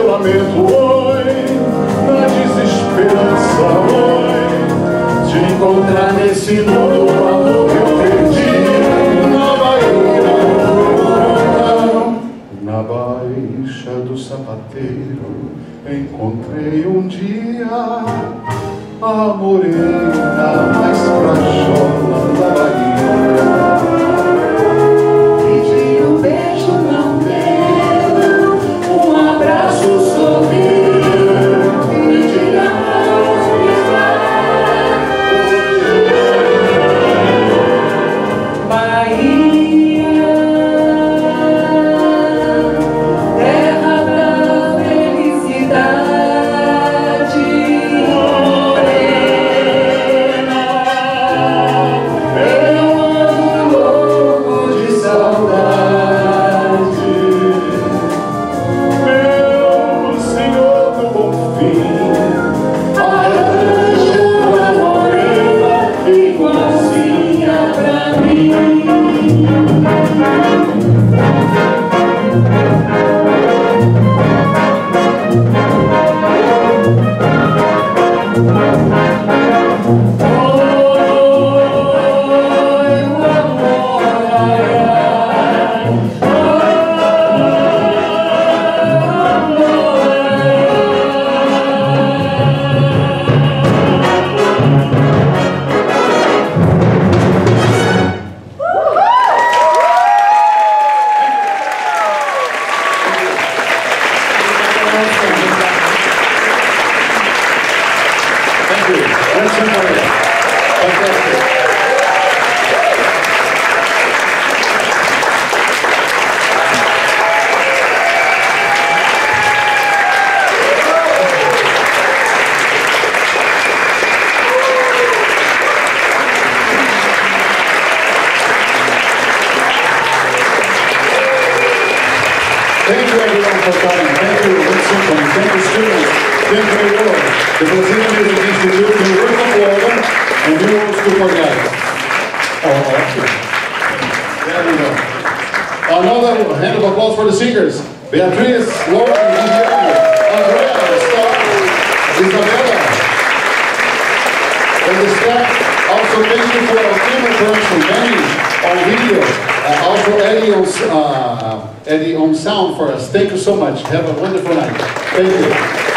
lamento, oi, na desesperança, oi, de encontrar nesse mundo o amor que eu perdi. Na Baixa do Sapateiro encontrei um dia a morena mais frajola da Bahia. Pedi um beijo, não deu, um abraço, sorriu, pedi a mão, Bahia, terra da felicidade, morena, eu ando louco de saudade. Meu Senhor do Bonfim, Arranja uma morena igualzinha pra mim. thank you. Welson Tremura. Fantastic. Thank you everyone for coming. Thank you, Welson Tremura. Thank you, students. Thank you, everyone. The Brazilian Music Institute, the work of Loren, and new old school for guys. Oh, okay. There we go. Another hand of applause for the singers. Beatriz, Loren, Viviane, Andrea, Star, Isabella. And the staff, also thank you for our camera person, Danny, on video. Also Eddie on sound for us. Thank you so much. Have a wonderful night. Thank you.